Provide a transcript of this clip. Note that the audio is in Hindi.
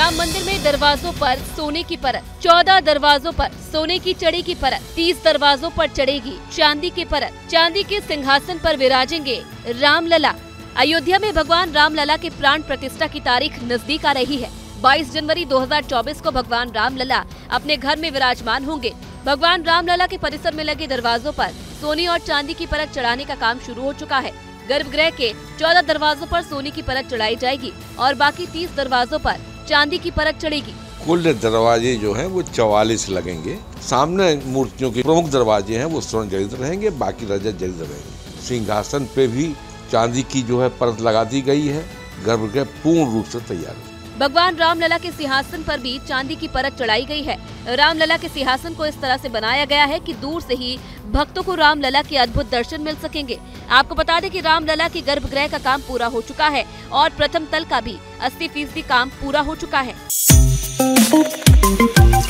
राम मंदिर में दरवाजों पर सोने की परत, 14 दरवाजों पर सोने की चढ़ी की परत, 30 दरवाजों पर चढ़ेगी चांदी की परत। चांदी के सिंहासन पर विराजेंगे रामलला। अयोध्या में भगवान रामलला के प्राण प्रतिष्ठा की तारीख नजदीक आ रही है। 22 जनवरी 2024 को भगवान रामलला अपने घर में विराजमान होंगे। भगवान रामलला के परिसर में लगे दरवाजों पर सोने और चांदी की परत चढ़ाने का काम शुरू हो चुका है। गर्भगृह के 14 दरवाजों पर सोने की परत चढ़ाई जाएगी और बाकी 30 दरवाजों पर चांदी की परत चढ़ेगी। कुल दरवाजे जो हैं वो 44 लगेंगे। सामने मूर्तियों के प्रमुख दरवाजे हैं वो स्वर्ण जड़ित रहेंगे, बाकी रजत जड़ित रहेंगे। सिंहासन पे भी चांदी की जो है परत लगा दी गई है। गर्भगृह पूर्ण रूप से तैयार है। भगवान रामलला के सिंहासन पर भी चांदी की परत चढ़ाई गई है। रामलला के सिंहासन को इस तरह से बनाया गया है कि दूर से ही भक्तों को रामलला के अद्भुत दर्शन मिल सकेंगे। आपको बता दें कि रामलला के गर्भगृह का काम पूरा हो चुका है और प्रथम तल का भी 80% काम पूरा हो चुका है।